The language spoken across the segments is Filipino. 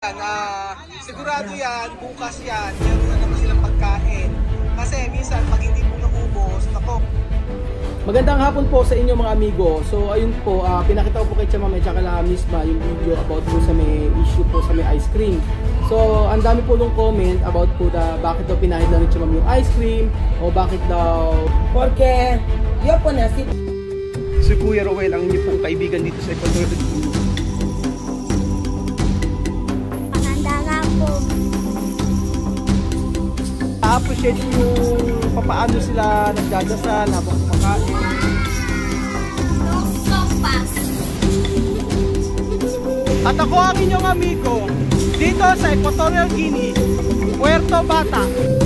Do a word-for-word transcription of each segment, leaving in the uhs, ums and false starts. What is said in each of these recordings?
Uh, sigurado yan, bukas yan, meron na naman silang pagkain. Kasi minsan, pag hindi po naubos, ako. Magandang hapon po sa inyo mga amigo. So ayun po, uh, pinakita ko po kay Tia Mame tsaka la misma yung video about po sa may issue po sa may ice cream. So ang dami po nung comment about po na bakit daw pinahid lang ni Tia Mame yung ice cream o bakit daw porque yo po nasi. Si Kuya Rowel ang inyong pong kaibigan dito sa Ecuador. Appreciate yung papaano sila nagdadasal habang kumakain. At ako ang inyong amigo dito sa Equatorial Guinea, Puerto Bata.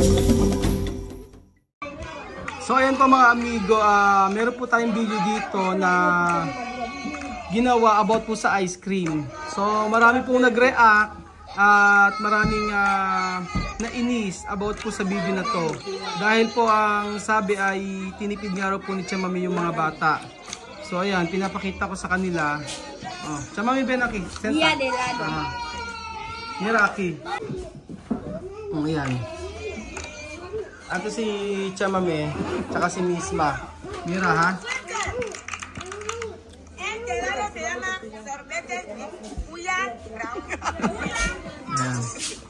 So ayan po mga amigo, uh, meron po tayong video dito na ginawa about po sa ice cream. So marami pong nag-react at maraming uh, nainis about po sa video na to. Dahil po ang sabi ay tinipid nga raw po ni Tia Mame yung mga bata. So ayan, pinapakita ko sa kanila. Oh, Tia Mame ven aquí. Día de helado. Ah. Mira aquí. Oh, ayan. Ato si Tia Mame, tsaka si Misma. Mira ha. Ayan.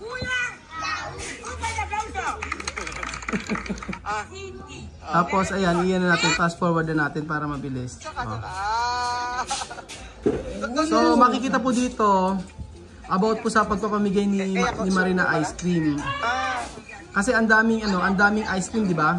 Tapos ayan, iyan na natin, fast forward na natin para mabilis. Oh. So makikita po dito about po sa pagpapamigay ni, ni Marina ice cream. Kasi ang daming ano, ang daming ice cream, di ba?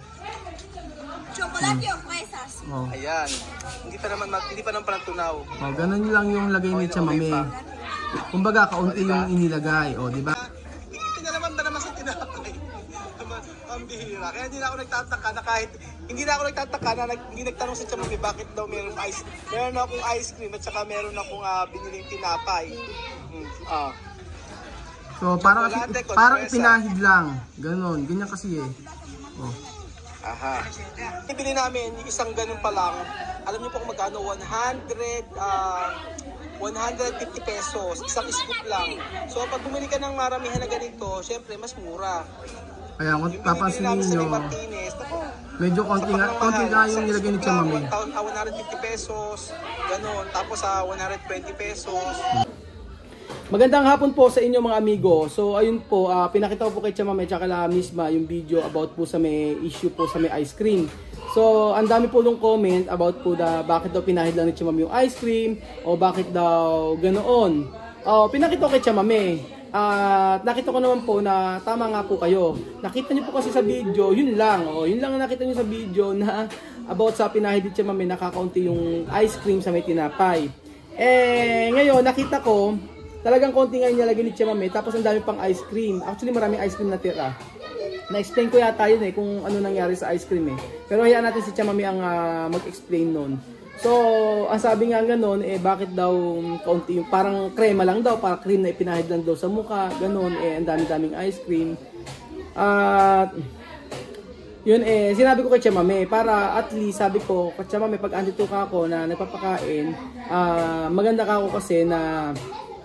Chocolate o fresas. Oh. Ayan, hindi pa naman, hindi pa naman palang tunaw. Oh, ganun lang yung lagay ni Tia Mame. Kumbaga, kaunti yung inilagay, oh, di ba? Hindi na naman ba naman sa tinapay? Ang bihira. Kaya hindi na ako nagtataka na kahit, hindi na ako nagtataka na nag, hindi nagtanong sa Tia Mame bakit daw meron ice, meron akong ice cream at saka meron akong uh, biniling tinapay. Hmm. Ah. So, parang, parang ipinahid lang. Ganon, ganyan kasi eh. Oh. Aha. Ibili namin yung isang ganun pa lang. Alam niyo po kung magkano? one hundred, uh, one hundred fifty pesos. Isang scoop lang. So pag bumili ka ng maramihan na ganito, syempre mas mura. Kaya kung papansinin nyo, medyo konti nga, konti nga yung nilagay ni Tia Mame. one hundred fifty pesos, ganun. Tapos sa uh, one hundred twenty pesos. Magandang hapon po sa inyo mga amigo. So ayun po, uh, pinakita ko po kay Tia Mame tsaka la misma yung video about po sa may issue po sa may ice cream. So ang dami po nung comment about po na bakit daw pinahid lang ni Tia Mame yung ice cream o bakit daw ganoon. Uh, pinakita ko kay Tia Mame. At uh, nakita ko naman po na tama nga po kayo. Nakita niyo po kasi sa video, yun lang. Oh, yun lang ang nakita niyo sa video na about sa pinahid ni Tia Mame, nakakaunti yung ice cream sa may tinapay. Eh ngayon nakita ko talagang konti nga yung nilagay ni Tia Mame, tapos ang dami pang ice cream. Actually, maraming ice cream na tira. Na-explain ko yata yun eh, kung ano nangyari sa ice cream eh. Pero hayaan natin si Tia Mame ang uh, mag-explain nun. So, ang sabi nga gano'n, eh bakit daw kaunti yung, parang krema lang daw, parang cream na ipinahid lang daw sa mukha, gano'n, eh ang dami-daming ice cream. At, uh, yun eh, sinabi ko kay Tia Mame, para at least sabi ko, Tia Mame, pag andito ka ako na nagpapakain, uh, maganda ka ako kasi na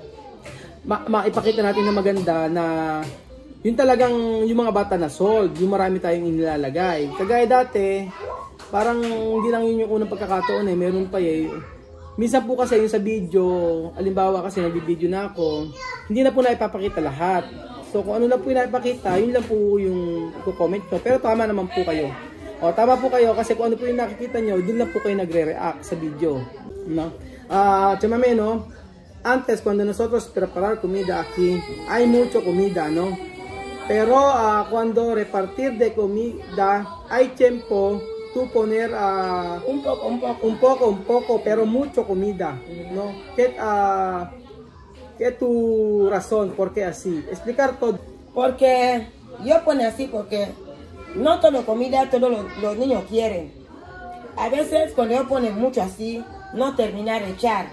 Ma maipakita natin na maganda na yun talagang yung mga bata na sold, yung marami tayong inilalagay. Kagaya dati, parang hindi lang yun yung unang pagkakataon eh, meron pa eh. Minsan po kasi yung sa video, alimbawa kasi nag-video na ako, hindi na po na ipapakita lahat. So kung ano na po yung naipakita, yun lang po yung comment ko. Pero tama naman po kayo. O tama po kayo kasi kung ano po yung nakikita nyo, dun lang po kayo nagre-react sa video. No? Uh, Tia Mame, no? Antes, cuando nosotros preparar comida aquí, hay mucho comida, ¿no? Pero uh, cuando repartir de comida, hay tiempo tú poner uh, un poco, un poco, un poco, un poco, pero mucho comida, ¿no? ¿Qué, uh, ¿qué tu razón? ¿Por qué así? Explicar todo. Porque yo pone así porque no todo comida todos los, los niños quieren. A veces cuando yo pone mucho así, no terminar de echar.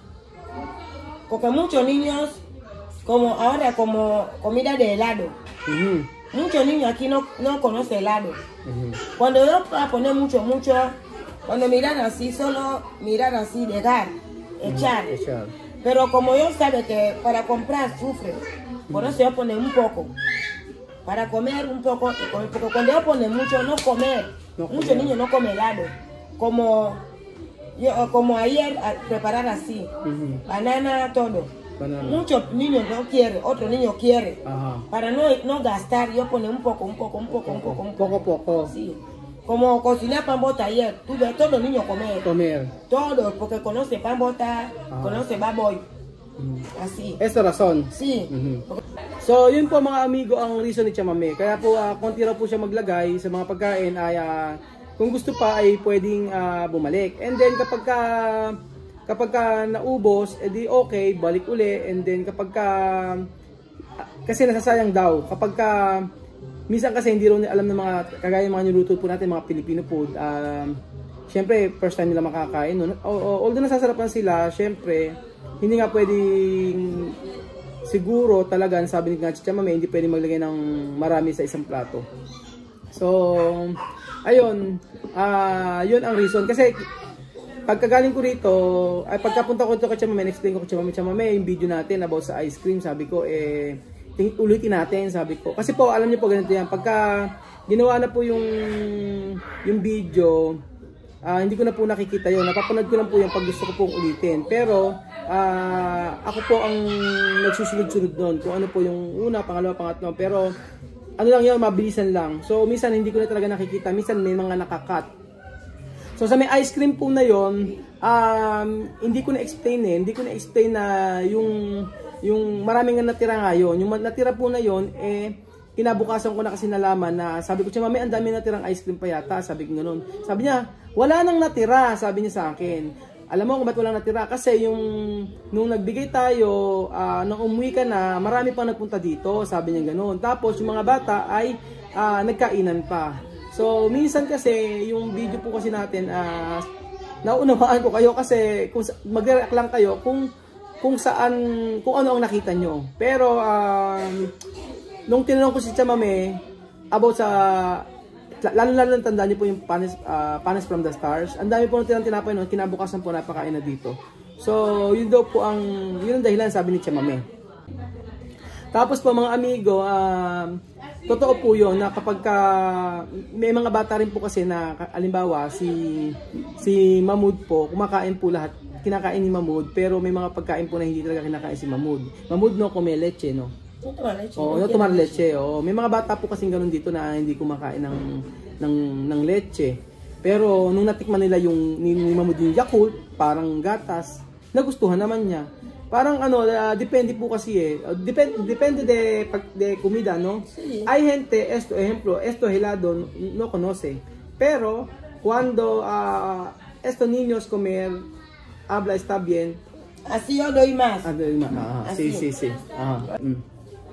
Porque muchos niños, como ahora, como comida de helado, uh-huh. Muchos niños aquí no, no conocen helado. Uh-huh. Cuando yo voy a poner mucho, mucho, cuando miran así, solo mirar así, dejar, echar. Uh-huh. Pero como yo sabe que para comprar sufre, por eso yo pone un poco. Para comer un poco, porque cuando yo pone mucho, no comer. No Muchos comer. niños no comen helado. Como, yo, como ayer, a preparar así. Ujú. Banana, todo. Banana. Muchos niños no quieren, otros niños quieren. Ajá. Para no, no gastar, yo pone un poco, un poco, un poco, un poco, un poco. Poco a poco. Sí. Como cocinar pan bota ayer, tú ves todos los niños comer. Comer. Todos, porque conoce pan bota, Ah. conoce baboy. Mm. Así. Esa razon. Sí. Mhm. So, yun po mga amigo ang reason ni Chamame. Kaya po, ah, konti raw po siya maglagay sa mga pagkain ay ah, kung gusto pa ay pwedeng ah, bumalik. And then kapag ka, kapag ka naubos, edi okay, balik uli. And then kapag ka, ah, kasi nasasayang daw. Kapag ka, minsan kasi hindi rin alam ng mga, kagaya ng mga niluto po natin, mga Filipino food, ah, syempre, first time nila makakain. No? O- o- Although nasasarapan sila, syempre, hindi nga pwedeng siguro talaga, sabi ni Chicha Mame, hindi pwedeng maglagay ng marami sa isang plato. So, ayun, ah yun ang reason. Kasi, pagkagaling ko rito, ay pagkapunta ko dito kay Chicha Mame, explain ko kay Chicha Mame, Chicha Mame, yung video natin about sa ice cream, sabi ko, eh, ting- ulitin natin, sabi ko. Kasi po, alam niyo po, ganito yan, pagka ginawa na po yung, yung video, Ah, hindi ko na po nakikita yun. Napapanood ko lang po yung pag gusto ko pong ulitin. Pero, ah, ako po ang nagsusunod-sunod doon. Kung ano po yung una, pangalawa, pangatlo. Pero, ano lang yun, mabilisan lang. So, minsan hindi ko na talaga nakikita. Minsan may mga nakakat. So, sa may ice cream po na yun, um, hindi ko na-explain eh. Hindi ko na-explain na yung, yung maraming nga natira nga yun. Yung natira po na yun, eh, kinabukasan ko na kasi nalaman na sabi ko, Chicha Mame, ang dami natirang ice cream pa yata. Sabi ko gano'n. Sabi niya, wala nang natira, sabi niya sa akin. Alam mo kung ba't walang natira? Kasi yung nung nagbigay tayo, uh, nung umuwi ka na, marami pang nagpunta dito, sabi niya gano'n. Tapos yung mga bata ay uh, nagkainan pa. So minsan kasi yung video po kasi natin, uh, naunawaan ko kayo kasi kung mag-react lang kayo kung kung saan, kung ano ang nakita nyo. Pero um, nung tinanong ko si Chicha Mame about sa, lalo-lalo lang tandaan niyo po yung panis, uh, panis from the stars. Ang dami po nang tinang tinapay noon, kinabukasan po napakain na dito. So, yun daw po ang, yun ang dahilan sabi ni Chicha Mame. Tapos po mga amigo, uh, totoo po yun na kapag ka, may mga bata rin po kasi na, alimbawa, si, si Mahmoud po, kumakain po lahat, kinakain ni Mahmoud, pero may mga pagkain po na hindi talaga kinakain si Mahmoud. Mahmoud no, come leche, no? No tomar leche. Oo, no tomar leche. Oo. May mga bata po kasing ganun dito na hindi kumakain ng ng ng leche. Pero nung natikman nila yung ni, ni Mahmoud yung Yakult, parang gatas, nagustuhan naman niya. Parang ano, uh, depende po kasi eh. Uh, depende depende de de comida, no? Sí. Hay gente, esto ejemplo, esto helado no conoce. Pero cuando uh, estos niños comer habla está bien. Así yo doy más. Ah, ah, sí, sí, sí. Ajá. Mm.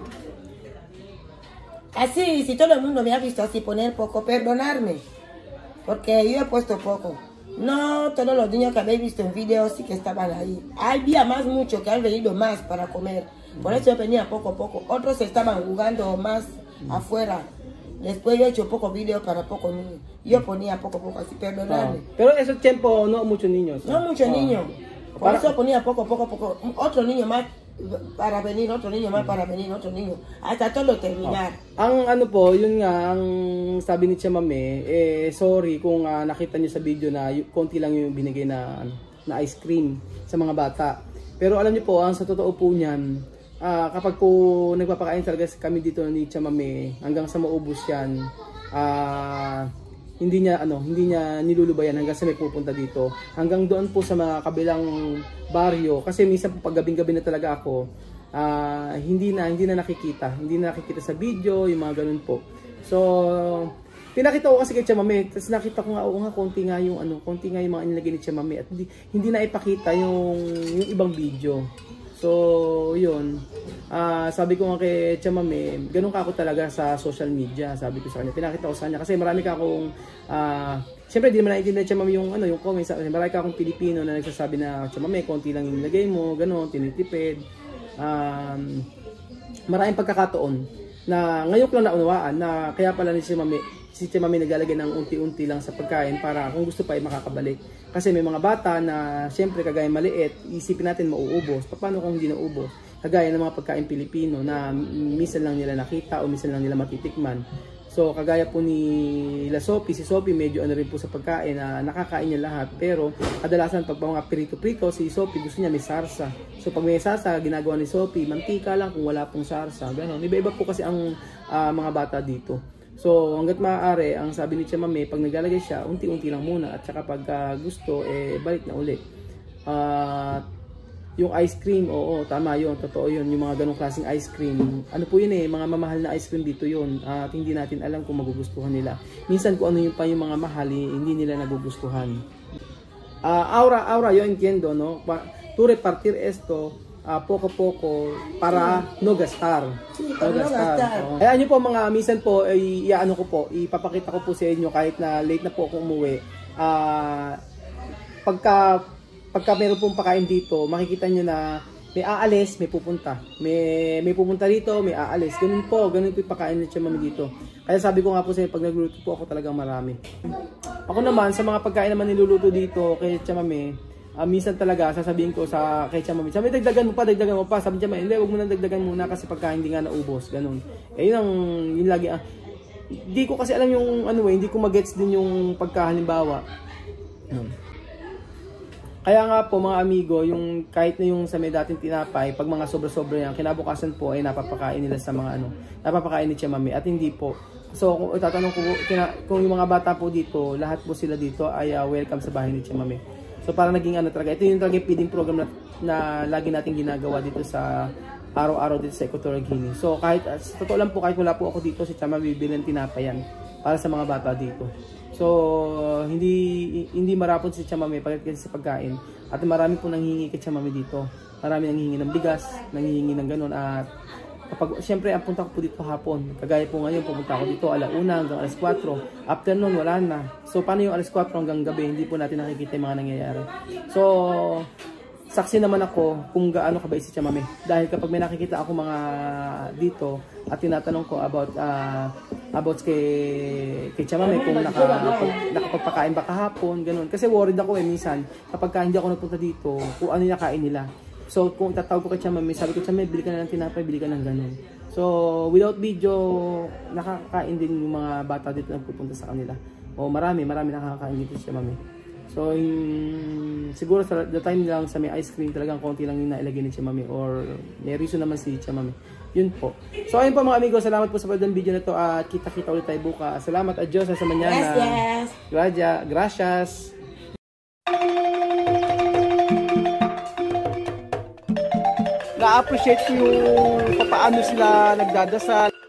Así, si todo el mundo me ha visto así poner poco, perdonarme, porque yo he puesto poco. No todos los niños que habéis visto en videos sí que estaban ahí. Había más muchos que han venido más para comer. Por eso yo venía poco a poco. Otros estaban jugando más afuera. Después yo he hecho pocos videos para pocos niños. Yo ponía poco a poco así, perdonarme. Ah. Pero ese tiempo no muchos niños. No muchos Ah. niños. Por Para- eso ponía poco a poco, poco. Otro niño más para venir, otro niño más para venir, otro niño. Hasta todo terminar. Ang ano po, yun nga, ang sabi ni Chicha Mame, eh, sorry kung ah, nakita niyo sa video na y- konti lang yung binigay na, ano, na ice cream sa mga bata. Pero alam niyo po, ang sa totoo po niyan, ah, kapag po nagpapakain talaga kami dito ni Chicha Mame, hanggang sa maubos yan, ah, hindi niya ano, hindi niya nilulubayan hanggang sa may pupunta dito. Hanggang doon po sa mga kabilang baryo kasi minsan po pag gabing-gabi na talaga ako, ah, hindi na hindi na nakikita, hindi na nakikita sa video, yung mga ganun po. So, pinakita ko kasi kay Chicha Mame, tapos nakita ko nga, oo nga, konti nga yung ano, konti nga yung mga inilagay ni Chicha Mame at hindi, hindi na ipakita yung, yung ibang video. So, yun. Ah, sabi ko nga kay Chicha Mame, ganun ka ako talaga sa social media. Sabi ko sa kanya, pinakita ko sa kanya kasi marami ka akong ah, siyempre di naman naiintindihan Chicha Mame yung ano, yung comments. Marami ka akong Pilipino na nagsasabi na Chicha Mame, konti lang yung nilagay mo, ganun, tinitipid. Um, maraming pagkakataon na ngayon ko lang naunawaan na kaya pala ni si Mami, si Tia Mami naglalagay ng unti-unti lang sa pagkain para kung gusto pa ay makakabalik. Kasi may mga bata na siyempre kagaya maliit, isipin natin mauubos. Paano kung hindi naubos? Kagaya ng mga pagkain Pilipino na minsan lang nila nakita o minsan lang nila matitikman. So kagaya po ni La Sophie, si Sophie medyo ano rin po sa pagkain na nakakain niya lahat. Pero kadalasan pag mga prito-prito, si Sophie gusto niya may sarsa. So pag may sarsa, ginagawa ni Sophie, mantika lang kung wala pong sarsa. Ganon. Iba-iba po kasi ang uh, mga bata dito. So hanggat maaari, ang sabi ni Tia Mami, pag naglalagay siya, unti-unti lang muna. At saka pag uh, gusto, eh balik na uli. At uh, yung ice cream, oo, tama yun, totoo yun, yung mga ganong klaseng ice cream. Ano po yun eh, mga mamahal na ice cream dito yun. At hindi natin alam kung magugustuhan nila. Minsan kung ano yung pa yung mga mahal, eh, hindi nila nagugustuhan. Uh, aura, aura, yo entiendo, no? Tu repartir esto, uh, poco-poco, para no gastar. No gastar. Oh. Kaya nyo po mga, minsan po, ay, iaano ko po, ipapakita ko po sa inyo kahit na late na po ako umuwi. Uh, pagka Pagka meron pong pakain dito, makikita nyo na may aalis, may pupunta. May, may pupunta dito, may aalis. Ganun po, ganun po yung pakain ni Tia Mami dito. Kaya sabi ko nga po sa inyo, pag nagluluto po ako talagang marami. Ako naman, sa mga pagkain naman niluluto dito kay Tia Mami, uh, minsan talaga sasabihin ko sa kay Tia Mami, sabi, dagdagan mo pa, dagdagan mo pa. Sabi Tia Mami, hindi, huwag mo na dagdagan muna kasi pagka hindi nga naubos. Ganun. Eh yun ang, yun lagi, ah, hindi ko kasi alam yung, ano eh, hindi ko magets din yung pagkahalimbawa. Hmm. Kaya nga po mga amigo, yung kahit na yung sa may dating tinapay, pag mga sobra-sobra yan, kinabukasan po ay napapakain nila sa mga ano, napapakain ni Tia Mami at hindi po. So kung itatanong ko kina, kung yung mga bata po dito, lahat po sila dito ay uh, welcome sa bahay ni Tia Mami. So para naging ano talaga, ito yung talagang feeding program na, na lagi nating ginagawa dito sa araw-araw dito sa Equatorial Guinea. So kahit, uh, totoo lang po, kahit wala po ako dito, si Tia Mami bibili ng tinapay yan para sa mga bata dito. So, hindi hindi marapon si Tia Mami pagkat sa pagkain. At marami po nanghihingi kay Tia Mami dito. Marami nanghihingi ng bigas, nanghihingi ng ganun. At kapag, siyempre, ang punta ko po dito hapon. Kagaya po ngayon, pupunta ako dito alauna hanggang alas kwatro. Afternoon, wala na. So, paano yung alas kwatro hanggang gabi? Hindi po natin nakikita yung mga nangyayari. So, saksi naman ako kung gaano kabait si Tia Mami. Dahil kapag may nakikita ako mga dito at tinatanong ko about uh, about kay, kay Tia Mami kung naka, nakapagpakain ba kahapon, ganun. Kasi worried ako eh minsan kapag ka hindi ako nagpunta dito kung ano yung nakain nila. So kung tatawag ko kay Tia Mami, sabi ko, Tia Mami, bili ka na ng tinapay, bili ka ng ganun. So without video, nakakakain din yung mga bata dito na pupunta sa kanila. O marami, marami nakakakain dito si Tia Mami. So, in, siguro sa the time lang sa may ice cream, talagang konti lang yung nailagay ni Tia Mami or may reason naman si Tia Mami. Yun po. So, ayun po mga amigo, salamat po sa pagdang video na to at kita-kita ulit tayo bukas. Salamat at Diyos sa manyana. Gracias. Gracias. Gracias. Na-appreciate ko yung paano sila nagdadasal.